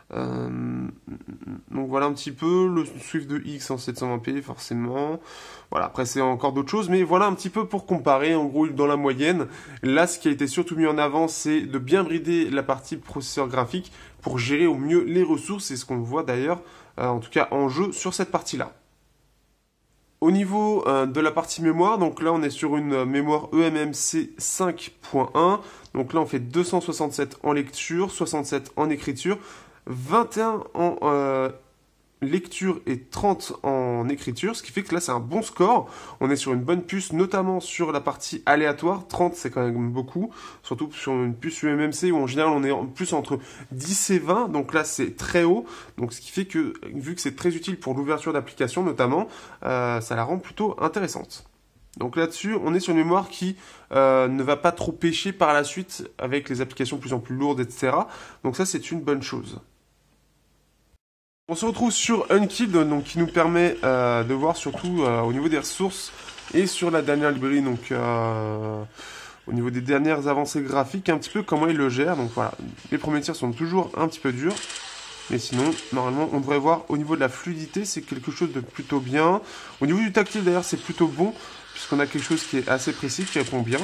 Donc voilà un petit peu. Le Swift 2X en 720p, forcément. Voilà, après, c'est encore d'autres choses. Mais voilà un petit peu pour comparer, en gros, dans la moyenne. Là, ce qui a été surtout mis en avant, c'est de bien brider la partie processeur graphique pour gérer au mieux les ressources. C'est ce qu'on voit d'ailleurs, en tout cas en jeu, sur cette partie-là. Au niveau de la partie mémoire, donc là on est sur une mémoire eMMC 5.1. Donc là on fait 267 en lecture, 67 en écriture, 21 en lecture et 30 en écriture, ce qui fait que là c'est un bon score. On est sur une bonne puce, notamment sur la partie aléatoire. 30 c'est quand même beaucoup, surtout sur une puce UMMC où en général on est en plus entre 10 et 20, donc là c'est très haut. Donc ce qui fait que, vu que c'est très utile pour l'ouverture d'applications notamment, ça la rend plutôt intéressante. Donc là-dessus, on est sur une mémoire qui ne va pas trop pêcher par la suite avec les applications de plus en plus lourdes, etc. Donc ça c'est une bonne chose. On se retrouve sur Unkilled, donc qui nous permet de voir surtout au niveau des ressources et sur la dernière librairie, donc au niveau des dernières avancées graphiques, un petit peu comment il le gère. Donc voilà, les premiers tirs sont toujours un petit peu durs, mais sinon, normalement, on devrait voir au niveau de la fluidité, c'est quelque chose de plutôt bien. Au niveau du tactile, d'ailleurs, c'est plutôt bon, puisqu'on a quelque chose qui est assez précis, qui répond bien.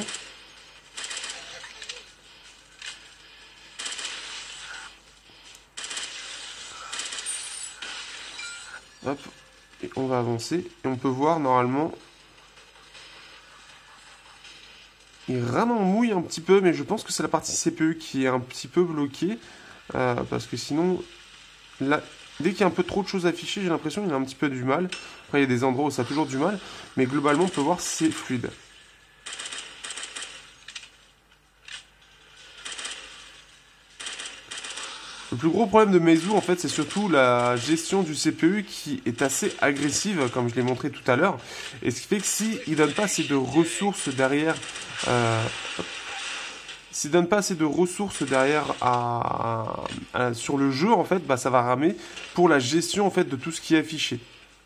Hop, et on va avancer, et on peut voir normalement, il rame en mouille un petit peu, mais je pense que c'est la partie CPU qui est un petit peu bloquée, parce que sinon, là, dès qu'il y a un peu trop de choses affichées, j'ai l'impression qu'il a un petit peu du mal. Après, il y a des endroits où ça a toujours du mal, mais globalement, on peut voir que c'est fluide. Le plus gros problème de Meizu, en fait, c'est surtout la gestion du CPU qui est assez agressive, comme je l'ai montré tout à l'heure. Et ce qui fait que s'il ne donne pas assez de ressources derrière... s'il donne pas assez de ressources derrière sur le jeu, en fait, bah, ça va ramer pour la gestion, en fait, de tout ce qui est affiché.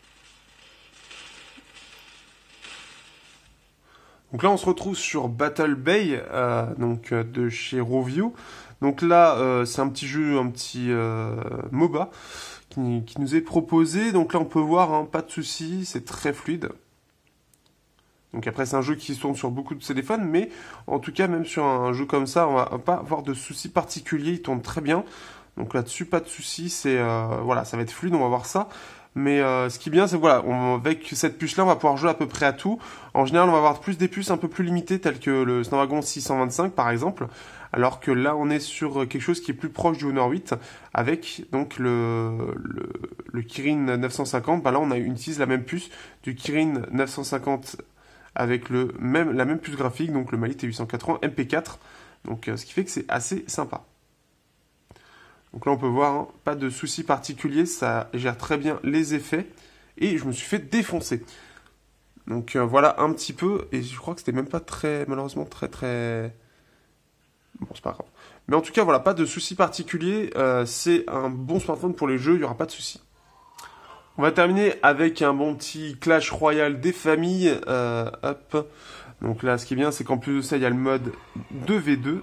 Donc là, on se retrouve sur Battle Bay, donc de chez Rovio. Donc là, c'est un petit jeu, un petit MOBA qui nous est proposé. Donc là, on peut voir, hein, pas de soucis, c'est très fluide. Donc après, c'est un jeu qui se tourne sur beaucoup de téléphones, mais en tout cas, même sur un jeu comme ça, on va pas avoir de soucis particuliers, il tourne très bien. Donc là-dessus, pas de soucis, c'est voilà, ça va être fluide, on va voir ça. Mais ce qui est bien, c'est voilà, avec cette puce-là, on va pouvoir jouer à peu près à tout. En général, on va avoir plus des puces un peu plus limitées, telles que le Snapdragon 625 par exemple. Alors que là, on est sur quelque chose qui est plus proche du Honor 8, avec donc le Kirin 950. Bah là, on utilise la même puce du Kirin 950 avec la même puce graphique, donc le Mali T880 MP4. Donc ce qui fait que c'est assez sympa. Donc là, on peut voir, hein, pas de soucis particuliers, ça gère très bien les effets. Et je me suis fait défoncer. Donc voilà un petit peu, et je crois que c'était même pas très, malheureusement, très... Bon, c'est pas grave. Mais en tout cas, voilà, pas de soucis particuliers. C'est un bon smartphone pour les jeux, il n'y aura pas de soucis. On va terminer avec un bon petit Clash Royale des familles. Hop. Donc là, ce qui est bien, c'est qu'en plus de ça, il y a le mode 2v2.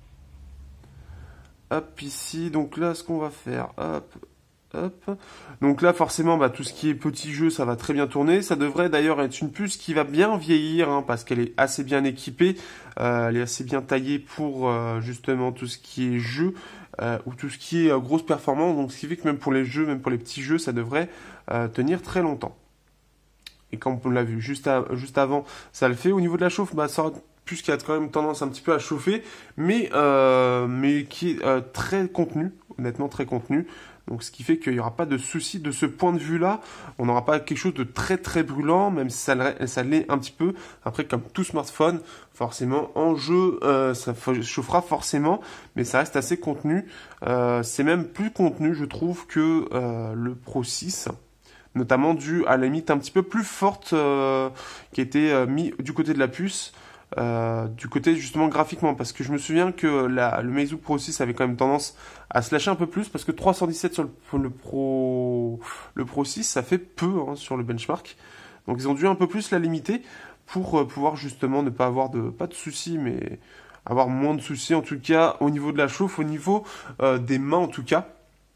Hop, ici, donc là, ce qu'on va faire, hop, hop. Donc là, forcément, bah, tout ce qui est petit jeu, ça va très bien tourner. Ça devrait d'ailleurs être une puce qui va bien vieillir, hein, parce qu'elle est assez bien équipée. Elle est assez bien taillée pour, justement, tout ce qui est jeu, ou tout ce qui est grosse performance. Donc, ce qui fait que même pour les jeux, même pour les petits jeux, ça devrait tenir très longtemps. Et comme on l'a vu juste avant, ça le fait. Au niveau de la chauffe, bah, ça plus qui a quand même tendance un petit peu à chauffer, mais qui est très contenu, honnêtement très contenu. Donc ce qui fait qu'il n'y aura pas de souci de ce point de vue-là. On n'aura pas quelque chose de très très brûlant, même si ça l'est un petit peu. Après, comme tout smartphone, forcément, en jeu, ça chauffera forcément, mais ça reste assez contenu. C'est même plus contenu, je trouve, que le Pro 6. Notamment dû à la limite un petit peu plus forte qui a été mis du côté de la puce. Du côté justement graphiquement, parce que je me souviens que le Meizu Pro 6 avait quand même tendance à se lâcher un peu plus, parce que 317 sur le Pro 6 ça fait peu, hein, sur le benchmark, donc ils ont dû un peu plus la limiter pour pouvoir justement ne pas avoir pas de soucis, mais avoir moins de soucis en tout cas au niveau de la chauffe, au niveau des mains en tout cas,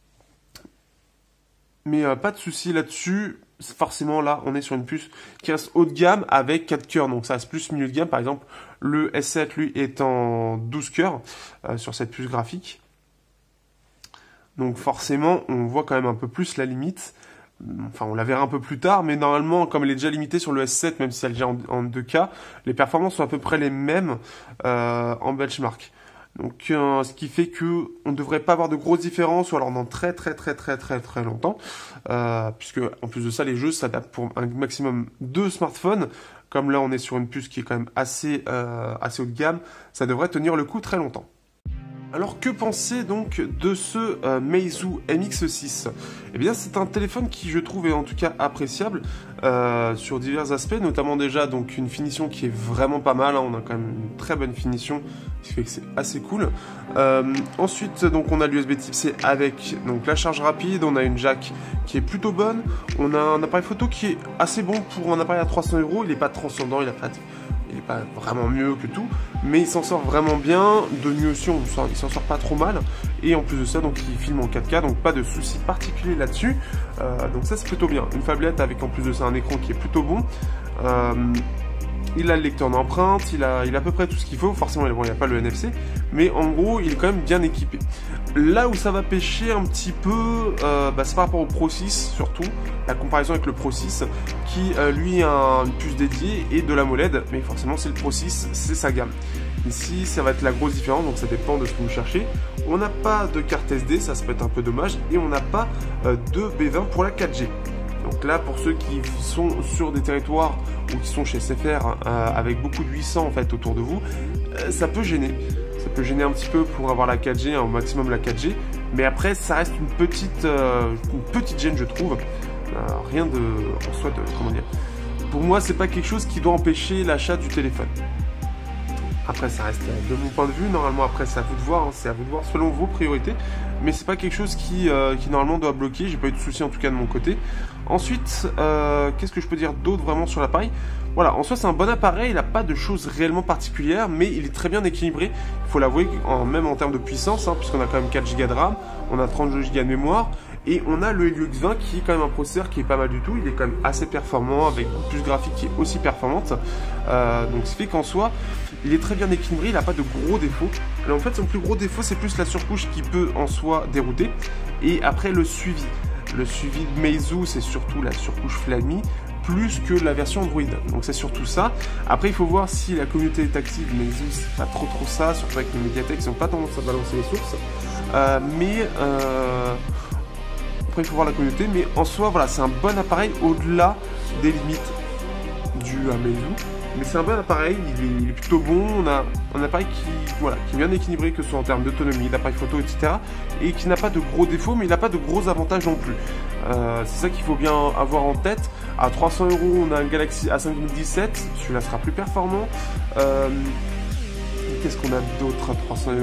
mais pas de soucis là-dessus. Forcément, là, on est sur une puce qui reste haut de gamme avec 4 cœurs. Donc, ça reste plus milieu de gamme. Par exemple, le S7, lui, est en 12 cœurs sur cette puce graphique. Donc, forcément, on voit quand même un peu plus la limite. Enfin, on la verra un peu plus tard, mais normalement, comme elle est déjà limitée sur le S7, même si elle est déjà en 2K, les performances sont à peu près les mêmes en benchmark. Donc, ce qui fait que on ne devrait pas avoir de grosses différences, ou alors dans très longtemps, puisque en plus de ça, les jeux s'adaptent pour un maximum de smartphones. Comme là, on est sur une puce qui est quand même assez haut de gamme, ça devrait tenir le coup très longtemps. Alors que penser donc de ce Meizu MX6? Eh bien c'est un téléphone qui je trouve est en tout cas appréciable sur divers aspects, notamment déjà donc une finition qui est vraiment pas mal, hein, on a quand même une très bonne finition, ce qui fait que c'est assez cool. Ensuite donc on a l'USB Type C avec donc la charge rapide, on a une jack qui est plutôt bonne, on a un appareil photo qui est assez bon pour un appareil à 300 €, il n'est pas transcendant, il n'est pas vraiment mieux que tout, mais il s'en sort vraiment bien. De mieux aussi, il s'en sort pas trop mal. Et en plus de ça, donc il filme en 4K, donc pas de soucis particuliers là-dessus. Donc ça, c'est plutôt bien. Une phablette avec en plus de ça un écran qui est plutôt bon. Il a le lecteur d'empreintes, il a à peu près tout ce qu'il faut. Forcément, bon, il n'y a pas le NFC, mais en gros, il est quand même bien équipé. Là où ça va pêcher un petit peu, c'est par rapport au Pro 6 surtout, la comparaison avec le Pro 6 qui lui a une puce dédiée et de l'AMOLED, mais forcément c'est le Pro 6, c'est sa gamme. Ici ça va être la grosse différence, donc ça dépend de ce que vous cherchez. On n'a pas de carte SD, ça peut être un peu dommage, et on n'a pas de B20 pour la 4G. Donc là, pour ceux qui sont sur des territoires ou qui sont chez SFR avec beaucoup de 800 en fait autour de vous, ça peut gêner. Ça peut gêner un petit peu pour avoir la 4G, au maximum la 4G, mais après ça reste une petite gêne je trouve. Rien de en soi de comment dire. Pour moi, c'est pas quelque chose qui doit empêcher l'achat du téléphone. Après, ça reste de mon point de vue. Normalement, après, c'est à vous de voir. Hein, c'est à vous de voir selon vos priorités. Mais c'est pas quelque chose qui normalement doit bloquer. J'ai pas eu de soucis en tout cas de mon côté. Ensuite, qu'est-ce que je peux dire d'autre vraiment sur l'appareil? Voilà, en soi, c'est un bon appareil. Il n'a pas de choses réellement particulières, mais il est très bien équilibré. Il faut l'avouer, même en termes de puissance, hein, puisqu'on a quand même 4 Go de RAM, on a 32 Go de mémoire. Et on a le Helio X20 qui est quand même un processeur qui est pas mal du tout. Il est quand même assez performant avec une puce graphique qui est aussi performante. Donc ce qui fait qu'en soi, il est très bien équilibré, il n'a pas de gros défauts. Alors en fait, son plus gros défaut, c'est plus la surcouche qui peut en soi dérouter. Et après, le suivi. Le suivi de Meizu, c'est surtout la surcouche Flyme, plus que la version Android. Donc c'est surtout ça. Après, il faut voir si la communauté est active. Meizu, c'est pas trop ça, surtout avec les médiathèques, ils n'ont pas tendance à balancer les sources. Après, il faut voir la communauté, mais en soi, voilà, c'est un bon appareil au-delà des limites du Meizu. Mais c'est un bon appareil, il est plutôt bon. On a un appareil qui est bien équilibré, que ce soit en termes d'autonomie, d'appareil photo, etc. Et qui n'a pas de gros défauts, mais il n'a pas de gros avantages non plus. C'est ça qu'il faut bien avoir en tête. À 300 €, on a un Galaxy A5 2017, celui-là sera plus performant. Qu'est-ce qu'on a d'autre à 300 €?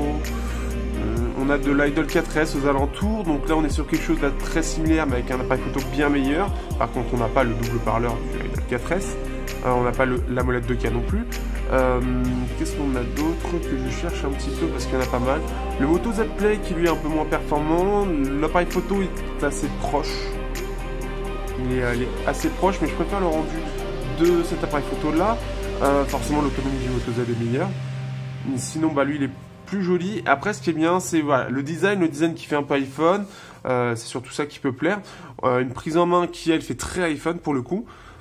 On a de l'Idol 4S aux alentours, donc là on est sur quelque chose de très similaire mais avec un appareil photo bien meilleur. Par contre on n'a pas le double parleur du Idol 4S, on n'a pas l'AMOLED 2K non plus. Qu'est-ce qu'on a d'autre que je cherche un petit peu parce qu'il y en a pas mal. Le Moto Z Play qui lui est un peu moins performant, l'appareil photo est assez proche. Il est assez proche, mais je préfère le rendu de cet appareil photo là. Forcément l'autonomie du Moto Z est meilleure. Sinon lui il est plus joli. Après ce qui est bien c'est voilà, le design qui fait un peu iPhone, c'est surtout ça qui peut plaire. Une prise en main qui elle fait très iPhone pour le coup.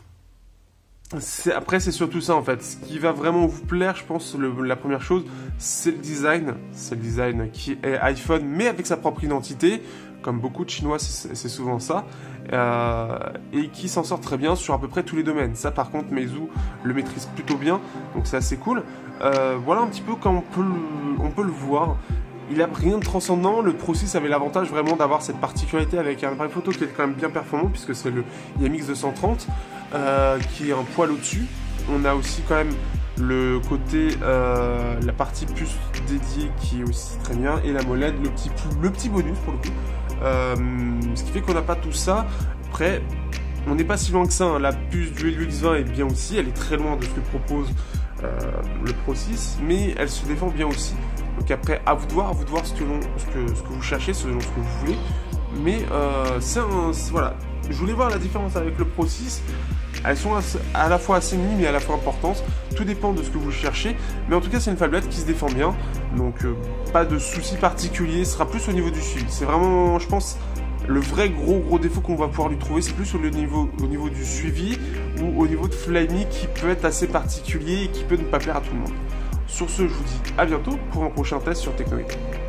Après c'est surtout ça en fait, ce qui va vraiment vous plaire je pense, la première chose c'est le design qui est iPhone mais avec sa propre identité, comme beaucoup de Chinois c'est souvent ça, et qui s'en sort très bien sur à peu près tous les domaines. Ça par contre Meizu le maîtrise plutôt bien, donc c'est assez cool. Voilà un petit peu comme on peut le voir. Il n'a rien de transcendant. Le Pro 6 avait l'avantage vraiment d'avoir cette particularité avec un appareil photo qui est quand même bien performant puisque c'est le IMX 230 qui est un poil au-dessus. On a aussi quand même le côté, la partie puce dédiée qui est aussi très bien et la molette, le petit bonus pour le coup. Ce qui fait qu'on n'a pas tout ça. Après, on n'est pas si loin que ça. Hein. La puce du Helio X20 est bien aussi. Elle est très loin de ce que propose le Pro 6, mais elle se défend bien aussi. Donc après, à vous de voir ce que vous cherchez, selon ce que vous voulez. Mais voilà, je voulais voir la différence avec le Pro 6. Elles sont à la fois assez minimes et à la fois importantes. Tout dépend de ce que vous cherchez. Mais en tout cas, c'est une phablette qui se défend bien. Donc, pas de soucis particuliers. Ce sera plus au niveau du suivi. C'est vraiment, je pense, Le vrai gros défaut qu'on va pouvoir lui trouver, c'est plus au niveau du suivi ou au niveau de Flyme qui peut être assez particulier et qui peut ne pas plaire à tout le monde. Sur ce, je vous dis à bientôt pour un prochain test sur Technoid.